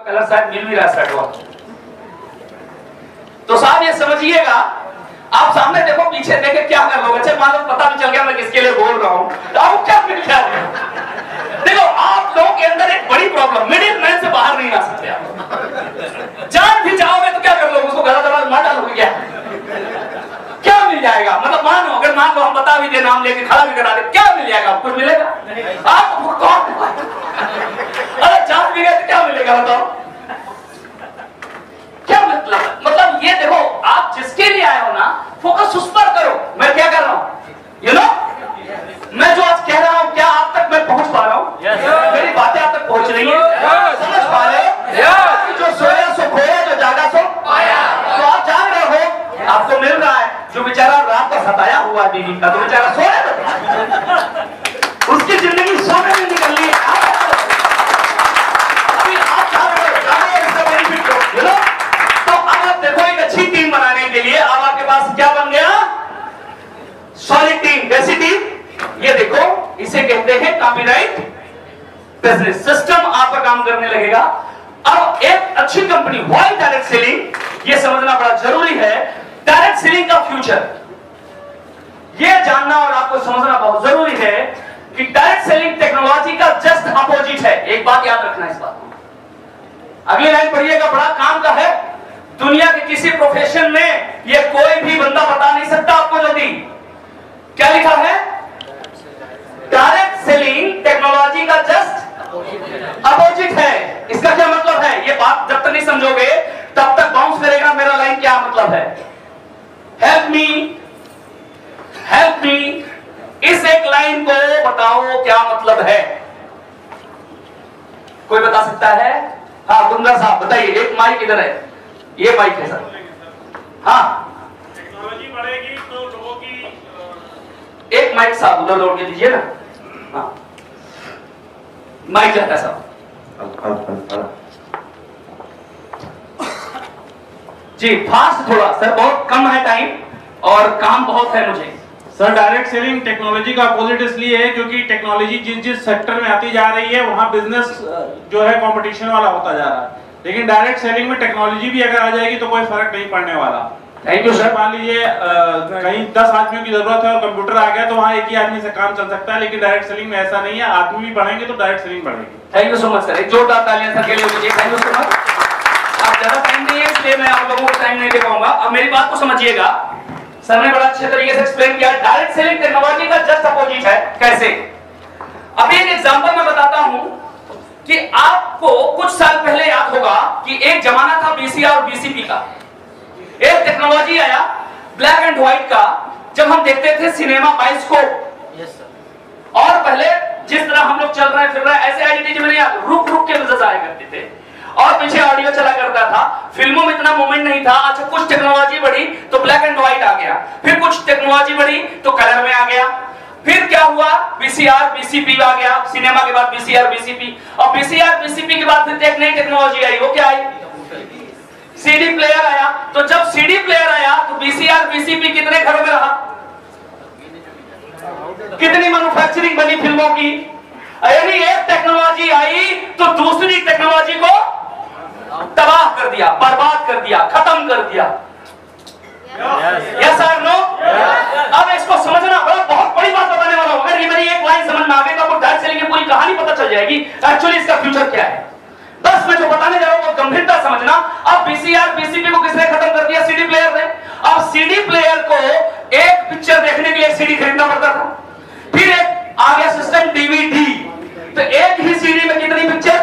Colour शायद मिल भी रहा है शर्ट वाला। तो साहब ये समझिएगा, आप सामने देखो पीछे देखे क्या कर लोगे। अच्छा मान लो पता भी चल गया मैं किसके लिए बोल रहा हूं, तो आप क्या मिल जाए। देखो आप लोगों के अंदर एक बड़ी प्रॉब्लम, मिडिल मैन से बाहर नहीं आ सकते आप। जान भी जाओगे तो क्या कर लोगे, उसको गलत आवाज मार डालोगे क्या मिल जाएगा। मतलब मानो अगर मान लो हम बता भी दे, नाम लेके खड़ा भी करा दे, क्या मिल जाएगा, कुछ मिलेगा आपको कौन। अरे जान भी गए तो क्या मिलेगा बताओ, क्या मतलब ये देखो आप जिसके लिए आए हो ना, फोकस उस पर करो। मैं क्या कर रहा हूं, यू नो, मैं जो आज कह रहा हूं क्या आप तक मैं पहुंच पा रहा हूं, मेरी बातें आप तक पहुंच रही है, समझ पा रहे हो। जो सोया सो खोया, जो जागा सो पाया। तो आप जाग रहे हो, आपको मिल रहा है। जो बेचारा रात का सताया हुआ बीवी का, तो बेचारा सो रहा है, उसकी जिंदगी सोने में निकल रही है। अभी आप जाग रहे हो, इसका बेनिफिट लो, यू नो। तो अब आप देखो एक अच्छी टीम बनाने के लिए अब आपके पास क्या बन गया, सॉलिड टीम। कैसी टीम, ये देखो इसे कहते हैं कॉपीराइट बिजनेस सिस्टम। आपका काम करने लगेगा। अब एक अच्छी कंपनी, व्हाई डायरेक्ट सेलिंग, ये समझना बड़ा जरूरी है। डायरेक्ट सेलिंग का फ्यूचर ये जानना और आपको समझना बहुत जरूरी है कि डायरेक्ट सेलिंग टेक्नोलॉजी का जस्ट अपोजिट है। एक बात याद रखना इस बात को, अगली लाइन पढ़िएगा, बड़ा काम का है। दुनिया के किसी प्रोफेशन में ये कोई भी बंदा बता नहीं सकता आपको जल्दी। क्या लिखा है, डायरेक्ट सेलिंग टेक्नोलॉजी का जस्ट अपोजिट है। इसका क्या मतलब है, ये बात जब तक नहीं समझोगे तब तक बाउंस करेगा मेरा लाइन। क्या मतलब है, हेल्प मी, इस एक लाइन को बताओ क्या मतलब है। कोई बता सकता है? हाँ गुंजा साहब बताइए। एक माइक इधर है, ये माइक है सर। हाँ टेक्नोलॉजी बढ़ेगी तो लोगों की, एक माइक साहब उधर दौड़ के दीजिए ना। हाँ माइक जाता है साहब जी, फास्ट थोड़ा सर, बहुत कम है टाइम और काम बहुत है मुझे। सर डायरेक्ट सेलिंग टेक्नोलॉजी का अपोजिट इसलिए है क्योंकि टेक्नोलॉजी जिस सेक्टर में आती जा रही है वहां बिजनेस जो है कंपटीशन वाला होता जा रहा है। लेकिन डायरेक्ट सेलिंग में टेक्नोलॉजी भी अगर आ जाएगी तो कोई फर्क नहीं पड़ने वाला। Thank you sir. मान लीजिए कहीं 10 आदमियों की जरूरत है और कंप्यूटर आ गया तो वहां एक ही आदमी से काम चल सकता है। लेकिन डायरेक्ट सेलिंग में ऐसा नहीं है, आदमी भी बढ़ेंगे तो डायरेक्ट सेलिंग बढ़ेगी। Thank you so much sir, एक जोरदार तालियां सर के लिए दीजिए। Thank you so much. अब ज्यादा टाइम नहीं है इसलिए मैं आप लोगों को टाइम नहीं दे पाऊंगा। अब मेरी बात को समझिएगा, सर ने बड़ा अच्छे तरीके से एक्सप्लेन किया। डायरेक्ट सेलिंग टेक्नोलॉजी का जस्ट अपोजिट है। कैसे, अभी एक एग्जांपल मैं बताता हूं कि आपको कुछ साल पहले याद होगा कि एक जमाना था बीसीआर और बीसीपी का। एक टेक्नोलॉजी आया ब्लैक एंड व्हाइट का, जब हम देखते थे सिनेमा बाइस्कोप। Yes sir. और पहले जिस तरह हम लोग चल रहे हैं फिर रहे हैं, ऐसे आईडीटी में नहीं, रुक रुक के नजर आया करते थे और पीछे ऑडियो चला करता था। फिल्मों में इतना मूवमेंट नहीं था। अच्छा कुछ टेक्नोलॉजी बढ़ी तो ब्लैक एंड व्हाइट आ गया, फिर कुछ टेक्नोलॉजी बढ़ी तो कलर में आ गया, फिर क्या हुआ वीसीआर बीसीपी आ गया, सिनेमा के बाद वीसीआर बीसीपी, और वीसीआर बीसीपी के बाद फिर एक नई टेक्नोलॉजी आई। वो क्या आई, सीडी प्लेयर आया। तो जब सीडी प्लेयर आया तो वीसीआर बीसीपी कितने घरों में रहा, कितनी मैन्युफैक्चरिंग बनी फिल्मों की। यानी एक टेक्नोलॉजी आई तो दूसरी टेक्नोलॉजी को तबाह कर दिया, बर्बाद कर दिया, खत्म कर दिया। यस और नो? अब इसको समझना बड़ा बहुत बड़ी बात बताने वाला हूं। अगर ये मेरी एक लाइन समझ में आ गई तो आपको डायरेक्ट सेलिंग की पूरी कहानी पता चल जाएगी एक्चुअली इसका फ्यूचर क्या है। बस मैं जो बताने जा रहा हूं वो गंभीरता समझना। अब बीसीआर बीसीपी को किसने खत्म कर दिया, सीडी प्लेयर ने। अब सीडी प्लेयर को एक पिक्चर देखने के लिए सीडी खरीदना पड़ता था। फिर एक आ गया सिस्टम डीवीडी। तो एक ही सीडी में कितनी पिक्चर,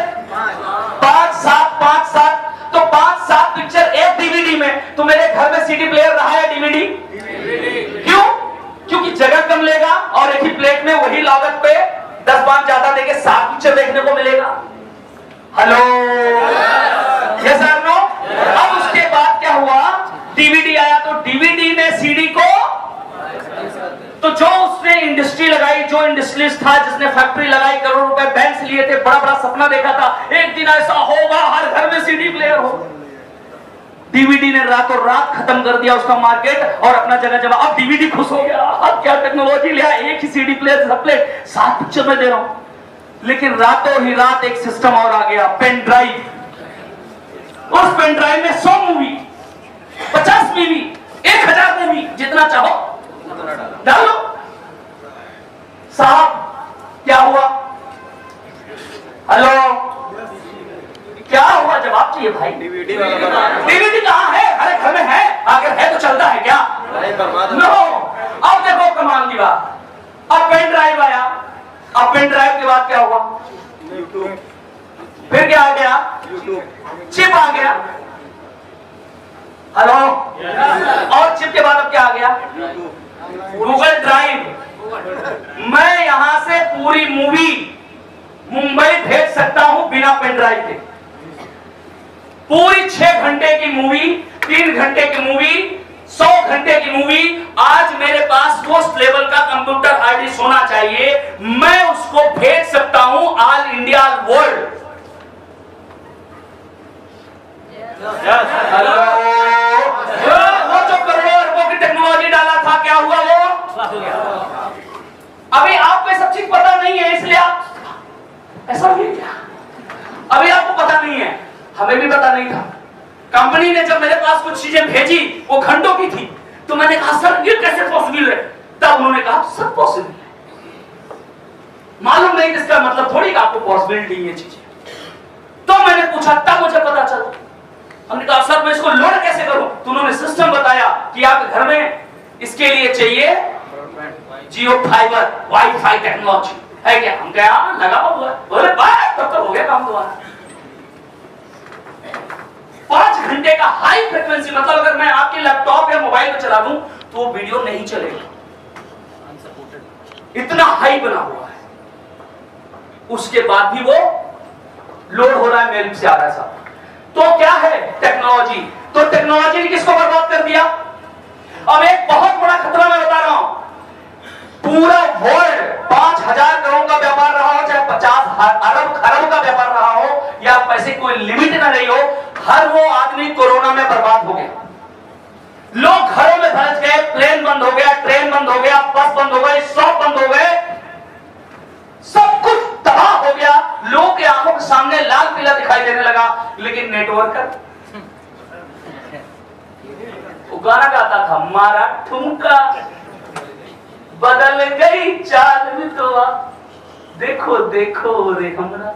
5-7 तो 5-7 पिक्चर एक डीवीडी में। तो मेरे घर में सीडी प्लेयर रहा है डीवीडी, क्यों? क्योंकि जगह कम लेगा और एक ही प्लेट में वही लागत पे 10-5 ज्यादा देके 7 पिक्चर देखने को मिलेगा। हेलो, यस और नो? अब उसके बाद क्या हुआ, डीवीडी आया तो डीवीडी ने सीडी को, तो जो उसने इंडस्ट्री लगाई, जो इंडस्ट्रियलिस्ट था जिसने फैक्ट्री लगाई, करोड़ रुपए बैंक से लिए थे, बड़ा बड़ा सपना देखा था एक दिन ऐसा होगा हर घर में सीडी प्लेयर हो। डीवीडी ने रातों रात खत्म कर दिया उसका मार्केट और अपना जगह जमा। अब डीवीडी खुश हो गया, अब क्या टेक्नोलॉजी लिया, एक ही सीडी प्लेयर प्लेट 7 पिक्चर में दे रहा हूं। लेकिन रातों ही रात एक सिस्टम और आ गया, पेन ड्राइव। उस पेन ड्राइव में 100 मूवी, 50 मूवी, 1000 मूवी, जितना चाहो डाल लो। साहब क्या हुआ? हेलो, क्या हुआ? जवाब चाहिए भाई। डीवीडी कहाँ है? अरे घर में है, अगर है तो चलता है क्या? नो। अब देखो कमाल की बात, अब पेन ड्राइव आया, अब पेन ड्राइव के बाद क्या हुआ? यूट्यूब। फिर क्या आ गया? यूट्यूब। चिप आ गया। हेलो, और चिप के बाद अब क्या आ गया? Google drive. मैं यहां से पूरी मूवी मुंबई भेज सकता हूं बिना पेन ड्राइव के। पूरी 6 घंटे की मूवी, 3 घंटे की मूवी, 100 घंटे की मूवी, आज मेरे पास उस लेवल का कंप्यूटर हार्ड डिस्क होना चाहिए, मैं उसको भेज सकता हूं ऑल इंडिया वर्ल्ड। हेलो, वो जो करोड़ों अरबों की टेक्नोलॉजी डाला था, क्या हुआ? वो अभी आपको सब चीज पता नहीं है, इसलिए आप ऐसा हो क्या? अभी आपको पता नहीं है, हमें भी पता नहीं था। कंपनी ने जब मेरे पास कुछ चीजें भेजी, वो घंटों की थी, तो मैंने कहा सर ये कैसे पॉसिबल है? तब उन्होंने कहा सब पॉसिबल है। मालूम नहीं इसका मतलब थोड़ी आपको पॉसिबिलिटी ये चीज। तो मैंने पूछा, तब मुझे पता चला। हमने कहा सर मैं इसको लोड कैसे करूं? तो उन्होंने सिस्टम बताया कि आपके घर में इसके लिए चाहिए जियो फाइबर वाईफाई टेक्नोलॉजी है क्या? हम क्या लगा हुआ है? बोले बात तब तक हो गया काम तुम्हारा। 5 घंटे का हाई फ्रीक्वेंसी, मतलब अगर मैं आपके लैपटॉप या मोबाइल में चला दूं तो वो वीडियो नहीं चलेगा, इतना हाई बना हुआ है। उसके बाद भी वो लोड हो रहा है, मेल से आ रहा है साहब। तो क्या है टेक्नोलॉजी? तो टेक्नोलॉजी ने किसको बर्बाद कर दिया? अब एक बहुत बड़ा खतरा मैं बता रहा हूं, पूरा वर्ल्ड 5000 करोड़ का व्यापार रहा हो, चाहे 50 अरब खरब का व्यापार रहा हो, या पैसे कोई लिमिट ना रही हो, हर वो आदमी कोरोना में बर्बाद हो गया। लोग घरों में फंस गए, प्लेन बंद हो गया, ट्रेन बंद हो गया, बस बंद हो गई, शॉप बंद हो गए, सब कुछ तबाह हो गया। लोगों के आंखों के सामने लाल पीला दिखाई देने लगा, लेकिन नेटवर्क वो गाना गाता था, मारा ठुमका बदल गई चाल तो देखो देखो रे हमरा।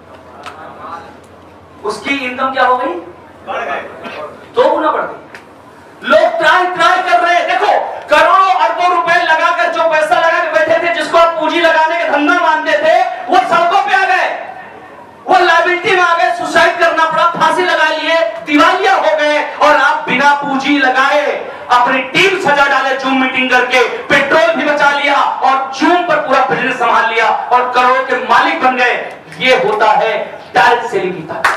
उसकी इनकम क्या हो गई? दो गुना बढ़ गई। लोग ट्राई कर रहे हैं। देखो करोड़ों अरबों रुपए लगाकर जो पैसा लगा के बैठे थे, जिसको आप पूंजी लगाने का धंधा मानते थे, वो सड़कों पे आ गए, वो लायबिलिटी में आ गए, सुसाइड करना पड़ा, फांसी लगा लिए, दिवालिया हो गए। और आप बिना पूंजी लगाए अपनी टीम सजा डाले, जूम मीटिंग करके पेट्रोल भी बचा लिया और जूम पर पूरा बिजनेस संभाल लिया और करोड़ों के मालिक बन गए। ये होता है डायरेक्ट सेलिंग की ताकत।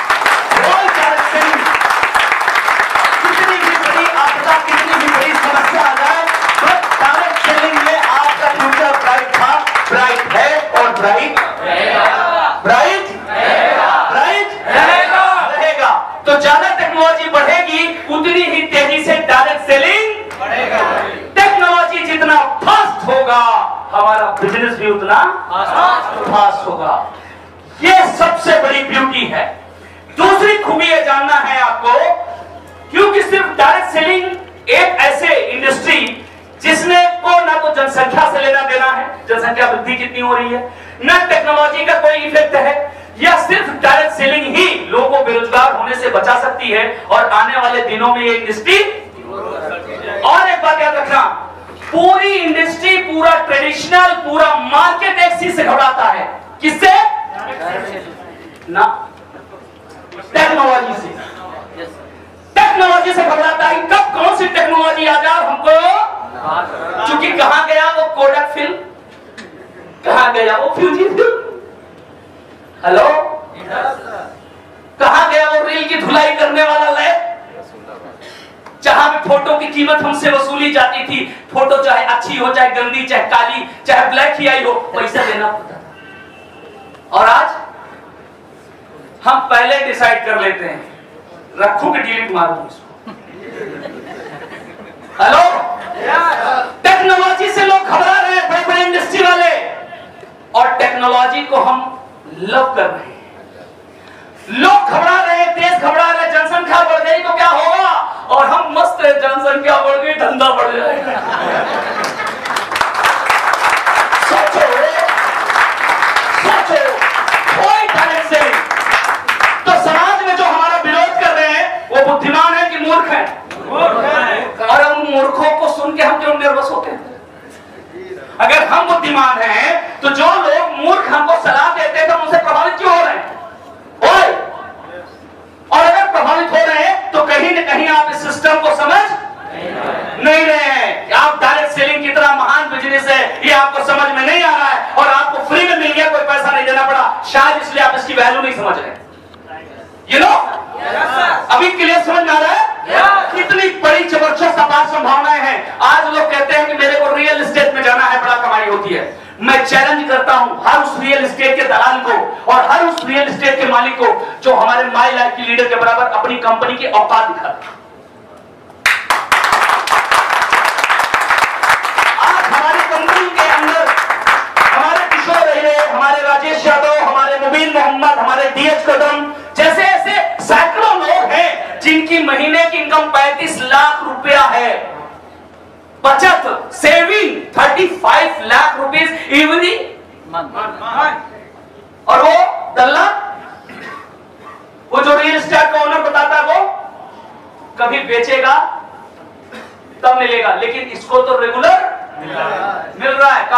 कितनी भी बड़ी आपदा, कितनी भी बड़ी समस्या आ जाए, बस डायरेक्ट सेलिंग में आपका फ्यूचर ब्राइट था, ब्राइट है और ब्राइट रहेगा। तो ज्यादा टेक्नोलॉजी बढ़ेगी, उतनी ही तेजी से डायरेक्ट सेलिंग बढ़ेगा। टेक्नोलॉजी जितना फास्ट होगा, हमारा बिजनेस भी उतना फास्ट होगा। ये सबसे बड़ी ब्यूटी है। दूसरी खूबी ये जानना है आपको, क्योंकि सिर्फ डायरेक्ट सेलिंग एक ऐसे इंडस्ट्री जिसने को ना तो जनसंख्या से लेना देना है, जनसंख्या वृद्धि कितनी हो रही है, ना टेक्नोलॉजी का कोई इफेक्ट है, या सिर्फ डायरेक्ट सेलिंग ही लोगों को बेरोजगार होने से बचा सकती है और आने वाले दिनों में ये इंडस्ट्री। और एक बात याद रखना, पूरी इंडस्ट्री, पूरा ट्रेडिशनल, पूरा मार्केट एक चीज से घबराता है। किससे? ना टेक्नोलॉजी से। टेक्नोलॉजी से घबराता है। कब कौन सी टेक्नोलॉजी आ जाए हमको, क्योंकि कहां गया वो कोडक फिल्म, कहां गया वो फ्यूजी फिल्म, हेलो कहां गया वो रील की धुलाई करने वाला लैब, जहां पे फोटो की कीमत हमसे वसूली जाती थी। फोटो चाहे अच्छी हो, चाहे गंदी, चाहे काली, चाहे ब्लैक ही आई हो, पैसा देना पड़ता था। और आज हम पहले डिसाइड कर लेते हैं, रखूं कि डिलीट मारूं इसको। हेलो, टेक्नोलॉजी से लोग घबरा रहे हैं, बड़े बड़े इंडस्ट्री वाले, और टेक्नोलॉजी को हम लव कर रहे हैं। लोग घबरा रहे हैं, देश घबरा रहे हैं, हैं? और उन मूर्खों को सुन के हम क्यों नर्वस होते हैं? अगर हम बुद्धिमान हैं तो जो लोग मूर्ख हमको सलाह देते हैं तो हम उनसे प्रभावित क्यों हो रहे हैं? और अगर प्रभावित हो रहे हैं तो कहीं न कहीं आप इस सिस्टम को समझ नहीं रहे हैं। आप डायरेक्ट सेलिंग कितना महान बिजनेस है ये आपको समझ में नहीं आ रहा है, और आपको फ्री में मिल गया, कोई पैसा नहीं देना पड़ा, शायद इसलिए आप इसकी वैल्यू नहीं समझ रहे। You know? अभी क्लियर समझ में आ रहा है? कितनी बड़ी जबरदस्त अपार संभावनाएं हैं। आज लोग कहते हैं कि मेरे को रियल एस्टेट में जाना है, बड़ा कमाई होती है। मैं चैलेंज करता हूं हर उस रियल एस्टेट के दलाल को और हर उस रियल एस्टेट के मालिक को जो हमारे माई लाइफ की लीडर के बराबर अपनी कंपनी की औकात दिखाता है। आज हमारी कंपनी के अंदर हमारे किशोर रहे, हमारे राजेश यादव, हमारे मुबीन मोहम्मद, हमारे डीएच कदम जैसे ऐसे सैकड़ों लोग हैं जिनकी महीने की इनकम 35 लाख रुपया है। बचत saving 35 lakh rupees every month. और वो दल्ला, वो जो रियल एस्टेट का ओनर बताता है वो कभी बेचेगा तब मिलेगा, लेकिन इसको तो रेगुलर मिल रहा है।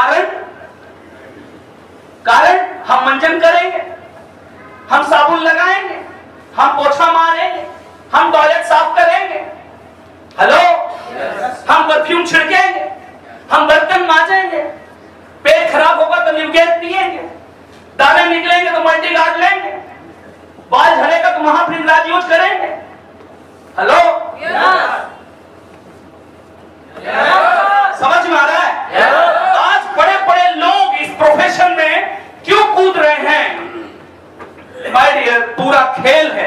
कारण हम मंजन करेंगे, हम साबुन लगाएंगे, हम पोछा मारेंगे, हम टॉयलेट साफ करेंगे, हेलो, हम परफ्यूम छिड़केंगे, हम बर्तन मांजेंगे, पेट खराब होगा तो न्यूगेट पिएंगे, दाने निकलेंगे तो मल्टी गार्ड लेंगे, बाल झड़ेगा तो महाफ्रिज यूज करेंगे, हेलो, समझ में आ रहा है? आज बड़े बड़े लोग इस प्रोफेशन में क्यों कूद रहे हैं? माय डियर, पूरा खेल है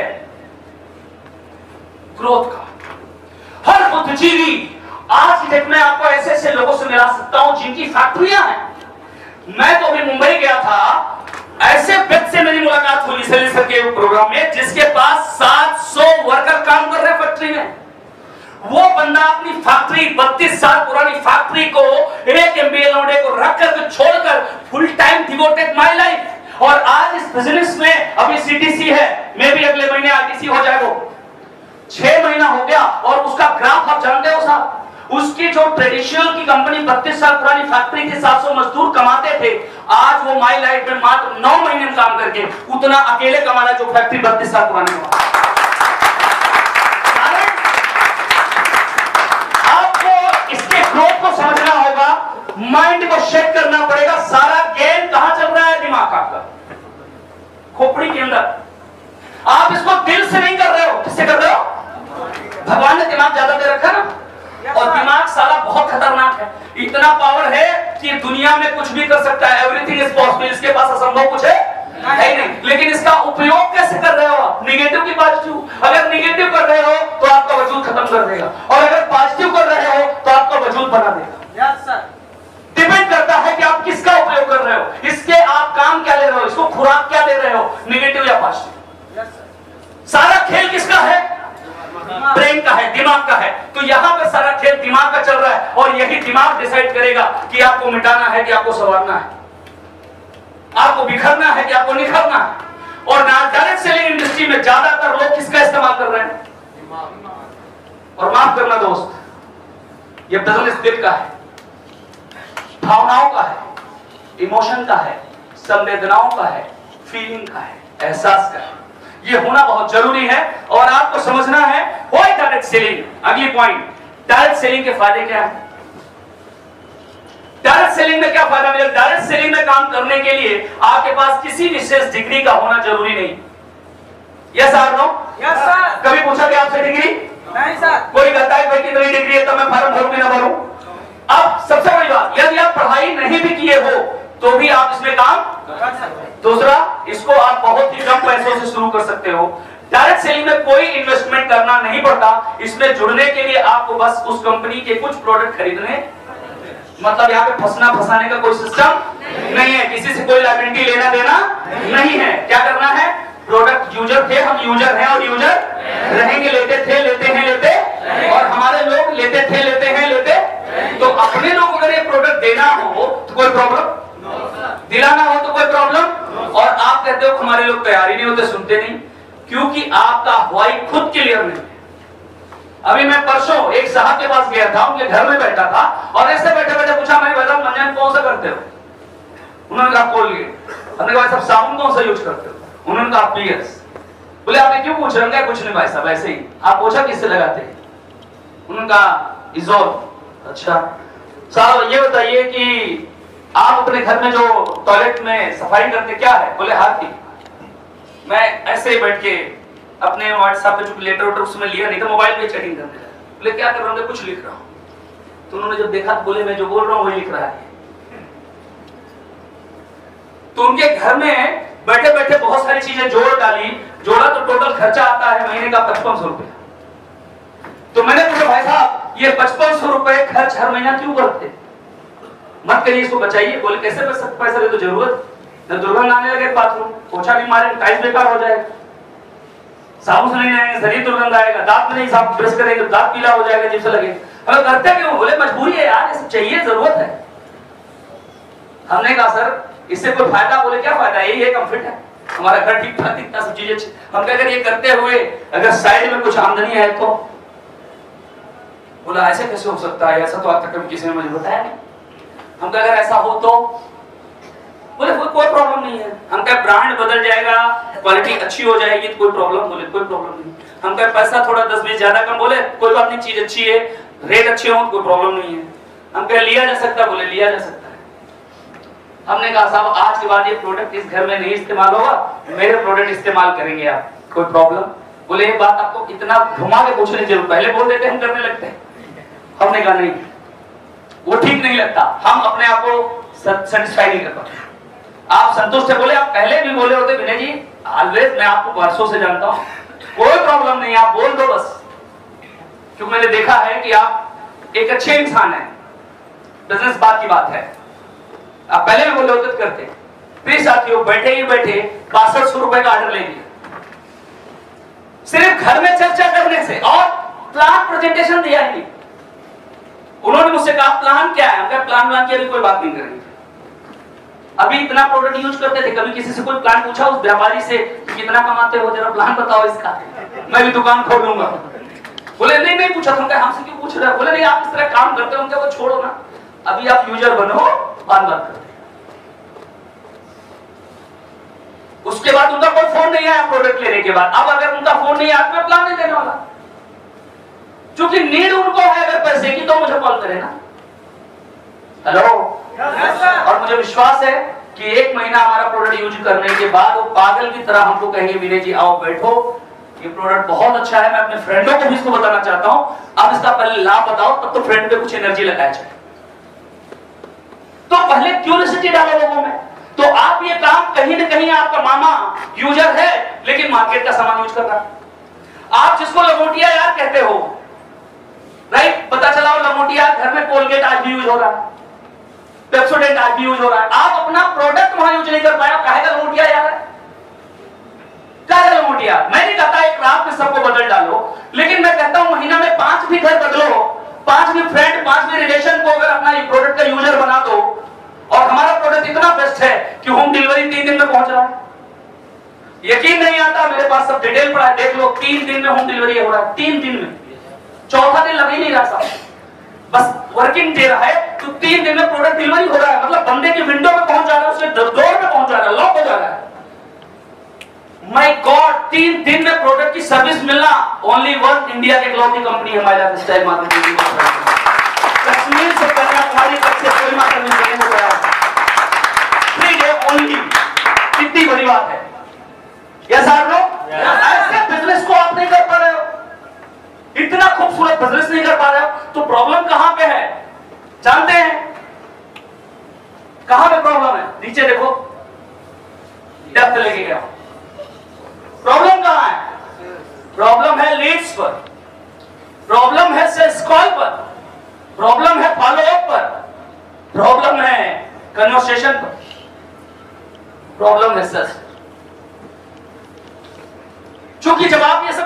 ग्रोथ का। हर बुद्धिजीवी आज की डेट में आपको ऐसे ऐसे लोगों से मिला सकता हूं जिनकी फैक्ट्रियां हैं। मैं तो अभी मुंबई गया था, ऐसे व्यक्ति से मेरी मुलाकात हुई सर के प्रोग्राम में जिसके पास 700 वर्कर काम कर रहे हैं फैक्ट्री में। वो बंदा अपनी फैक्ट्री 32 साल पुरानी फैक्ट्री को एक एमबीए लौंडे को रखकर छोड़कर full time devoted my life, और आज इस बिजनेस में अभी सीटीसी है, मैं भी अगले महीने आरटीसी हो जाएगा, 6 महीना हो गया, और उसका ग्राफ आप जानते हो साहब, उसकी जो ट्रेडिशनल की कंपनी 32 साल पुरानी फैक्ट्री थी, 700 मजदूर कमाते थे, आज वो माई लाइफ में मात्र 9 महीने में काम करके उतना अकेले कमा रहा है जो फैक्ट्री 32 साल पुरानी हुआ। आपको इसके ग्रोथ को समझना होगा, माइंड को शेक करना पड़ेगा। सारा गेम कहां चल रहा है? दिमाग का, खोपड़ी के अंदर। आप इसको दिल से नहीं कर रहे हो, किससे कर रहे हो? भगवान ने दिमाग ज्यादा दे रखा ना, और दिमाग साला बहुत खतरनाक है। इतना पावर है कि दुनिया में कुछ भी कर सकता है, एवरीथिंग इज पॉसिबल। इसके पास असंभव कुछ है ही नहीं, लेकिन इसका उपयोग कैसे कर रहे हो आप? निगेटिव की पॉजिटिव। अगर निगेटिव कर रहे हो तो आपका वजूद खत्म कर देगा, और अगर पॉजिटिव कर रहे हो तो आपका वजूद बना देगा। Yes sir. डिपेंड करता है कि आप किसका उपयोग कर रहे हो, इसके आप काम क्या ले रहे हो, इसको खुराक क्या दे रहे हो, निगेटिव या पॉजिटिव। Yes sir. सारा खेल किसका है? ब्रेन का है, दिमाग का है। तो यहां पर सारा खेल दिमाग का चल रहा है, और यही दिमाग डिसाइड करेगा कि आपको मिटाना है कि आपको संवारना है, आपको बिखरना है कि आपको निखरना है। और डायरेक्ट सेलिंग इंडस्ट्री में ज्यादातर लोग किसका इस्तेमाल कर रहे हैं? और माफ करना दोस्त, यह बिजनेस दिल का है, भावनाओं का है, इमोशन का है, संवेदनाओं का है, फीलिंग का है, एहसास का है। ये होना बहुत जरूरी है, और आपको समझना है व्हाई डायरेक्ट सेलिंग। अगली पॉइंट, डायरेक्ट सेलिंग के फायदे क्या है? डायरेक्ट सेलिंग में क्या फायदा मिलेगा? डायरेक्ट सेलिंग में काम करने के लिए आपके पास किसी विशेष डिग्री का होना जरूरी नहीं। यस और नो? Yes sir. कभी पूछा गया आपसे डिग्री? नहीं सर। कोई कहता है भाई कितनी डिग्री है तो मैं फॉर्म भरूं कि ना भरूं? अब सबसे बड़ी बात, यदि आप पढ़ाई नहीं भी किए हो तो भी आप इसमें काम कर सकते हैं। दूसरा, इसको आप बहुत ही कम पैसों से शुरू कर सकते हो। डायरेक्ट सेलिंग में कोई इन्वेस्टमेंट करना नहीं पड़ता। इसमें जुड़ने के लिए आपको बस उस कंपनी के कुछ प्रोडक्ट खरीदने, मतलब यहाँ पे फंसना फंसाने का कोई सिस्टम नहीं है, किसी से कोई लायबिलिटी लेना देना नहीं है। क्या करना है? प्रोडक्ट यूजर थे, हम यूजर हैं और यूजर रहेंगे, लेते थे, लेते हैं, लेते, और हमारे लोग लेते थे, लेते हैं, लेते। तो अपने लोग अगर ये प्रोडक्ट देना हो तो कोई प्रॉब्लम, दिलाना हो तो कोई प्रॉब्लम, और आप कहते हो हमारे लोग तैयार ही नहीं होते, सुनते नहीं, क्योंकि आपका व्हाई खुद क्लियर नहीं। अभी मैं परसों एक साहब के पास गया था, उनके घर में बैठा था और ऐसे बैठे बैठे पूछा, मैं भाई मंजन कौन सा करते हो? उन्होंने कहा कोलगेट। हमने कहा सब साबुन कौन सा यूज करते हो? उन्होंने कहा पीएस। बोले आपने क्यों पूछ रहे हैं? कुछ नहीं भाई साहब ऐसे ही। आप पोछा किससे लगाते हैं? उन्होंने कहा इजोल। अच्छा साहब ये बताइए कि आप अपने घर में जो टॉयलेट में सफाई करते क्या है? बोले हाथी। मैं ऐसे ही बैठ के अपने व्हाट्सएप पे जो लेटर वोटर उसमें लिया, नहीं तो मोबाइल पे चैटिंग करने लगा। बोले क्या कर रहा हूँ? कुछ लिख रहा हूँ। तो उन्होंने जब देखा तो बोले मैं जो बोल रहा हूँ वही लिख रहा है। तो उनके घर में बैठे बैठे बहुत सारी चीजें जोड़ डाली, जोड़ा तो टोटल खर्चा आता है महीने का 5500 रुपए। तो मैंने पूछा भाई साहब ये 5500 रुपए खर्च हर महीना क्यों करते? मत करिए, इसको बचाइए। बोले कैसे बच सकते? पैसा दे तो जरूरत, जब दुर्गंध आने लगे बाथरूम, पोछा नहीं मारे टाइल्स बेकार हो जाएगा, साबुन से नहीं आएंगे शरीर दुर्गंध आएगा, दांत में नहीं साफ ब्रश करेंगे दांत पीला हो जाएगा जिससे लगे। हमें करते क्यों? बोले मजबूरी है यार, ये सब चाहिए, जरूरत है। हमने कहा सर इससे कोई फायदा? बोले क्या फायदा, यही है कंफर्ट है, हमारा घर ठीक ठाक दिखता, सब चीजें। हम कहते हैं ये करते हुए अगर साइड में कुछ आमदनी है तो? बोला ऐसे कैसे हो सकता है, ऐसा तो आज तक किसी ने मुझे बताया नहीं। हम कहा अगर ऐसा हो तो? बोले कोई प्रॉब्लम नहीं है। हम कहा ब्रांड बदल जाएगा, क्वालिटी अच्छी हो जाएगी तो कोई प्रॉब्लम? बोले कोई प्रॉब्लम नहीं। हम कहा पैसा थोड़ा 10-20 ज्यादा कम? बोले कोई बात नहीं, चीज अच्छी है, रेट अच्छे हो कोई प्रॉब्लम नहीं है। हम कहा लिया जा सकता? बोले लिया जा सकता है। हमने कहा साहब आज के बाद ये प्रोडक्ट इस घर में नहीं इस्तेमाल होगा, मेरे प्रोडक्ट इस्तेमाल करेंगे आप, कोई प्रॉब्लम? बोले ये बात आपको इतना घुमा के पूछने की जरूरत, पहले बोल देते हम करने लगते हैं। हमने कहा नहीं, वो ठीक नहीं लगता, हम अपने आप को सेटिस्फाई नहीं कर पाते। आप संतुष्ट है? बोले आप पहले भी बोले होते विनय जी, ऑलवेज मैं आपको वर्षों से जानता हूं, कोई प्रॉब्लम नहीं, आप बोल दो बस, क्योंकि मैंने देखा है कि आप एक अच्छे इंसान हैं, बिजनेस बात की बात है। आप पहले भी बोले होते तो करते। प्लीज साथियों बैठे ही बैठे 6200 रुपए का ऑर्डर ले लिया, सिर्फ घर में चर्चा करने से, और प्लान प्रेजेंटेशन दिया ही नहीं। उन्होंने मुझसे कहा प्लान क्या है? क्या प्लान की अभी कोई बात नहीं करेंगे, अभी इतना प्रोडक्ट यूज करते थे, कभी किसी से कोई प्लान पूछा उस व्यापारी से कितना कमाते हो, जरा प्लान बताओ इसका, मैं भी दुकान खोल लूंगा। बोले नहीं पूछा। हमसे क्यों पूछ रहे हो? बोले नहीं आप इस तरह काम करते हो, वो छोड़ो ना, अभी आप यूजर बनो, बात करते। उसके बाद उनका कोई फोन नहीं आया प्रोडक्ट लेने के बाद। अब अगर उनका फोन नहीं आया तो मैं प्लान नहीं देने वाला, क्योंकि नीड उनको है अगर पैसे की तो मुझे कॉल करे ना। हेलो और मुझे विश्वास है कि 1 महीना हमारा प्रोडक्ट यूज करने के बाद वो पागल की तरह हमको कहेंगे विनय जी आओ बैठो, ये प्रोडक्ट बहुत अच्छा है, मैं अपने फ्रेंडों को भी इसको बताना चाहता हूं, अब इसका पहले लाभ बताओ, तब तो फ्रेंड पे कुछ एनर्जी लगाया जाए। तो पहले क्यूरियोसिटी डालो लोगों में। तो आप ये काम कहीं ना कहीं, आपका मामा यूजर है लेकिन मार्केट का सामान यूज कर रहा है। आप जिसको लंगोटिया यार कहते हो, राइट, पता चला लंगोटिया घर में कोलगेट आज भी यूज हो रहा है, पेप्सोडेंट आज भी यूज हो रहा है, आप अपना प्रोडक्ट वहां यूज नहीं कर पाए, कहेगा लंगोटिया यार है, क्या है लंगोटिया? मैं नहीं कहता एक रात में सबको बदल डालो, लेकिन मैं कहता हूं महीना में 5 भी घर बदलो, 5 भी फ्रेंड, 5 भी रिलेशन को अगर अपना प्रोडक्ट का यूजर बना दो, और हमारा प्रोडक्ट इतना बेस्ट है कि होम डिलीवरी 3 दिन में पहुंच रहा है। यकीन नहीं आता, मेरे पास सब डिटेल पड़ा है, देख लो, 3 दिन में होम डिलीवरी हो रहा है, 3 दिन में, चौथा दिन लग ही नहीं रहा साहब, बस वर्किंग दे रहा है तो 3 दिन में प्रोडक्ट डिलीवरी हो रहा है, मतलब बंदे की विंडो पे पहुंच जा रहा है, उसके डोर पे पहुंच जा रहा है, लॉक हो जा रहा है। माय गॉड, 3 दिन में प्रोडक्ट की सर्विस मिलना, ओनली वन इंडिया की इकलौती कंपनी है my life style marketing, Kashmir से कन्याकुमारी तक से कोई मार्केटिंग नहीं हो रहा है, 3 डे ओनली। कितनी बड़ी बात है, यस आर नो? ऐसे बिजनेस को आप नहीं कर पा रहे हो, इतना खूबसूरत बिजनेस नहीं कर पा रहे हो, तो प्रॉब्लम कहां पे है जानते हैं? कहां पे प्रॉब्लम है? नीचे देखो, डेप्थ लेके गया, प्रॉब्लम कहां है? प्रॉब्लम है लीड्स पर, प्रॉब्लम है सेल्स कॉल पर, प्रॉब्लम है फॉलो अप पर, प्रॉब्लम है कन्वर्सेशन पर, प्रॉब्लम है सेल्स। क्योंकि जब आप ये सब